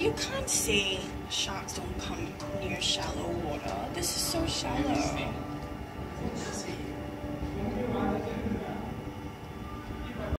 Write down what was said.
You can't say sharks don't come near shallow water. This is so shallow.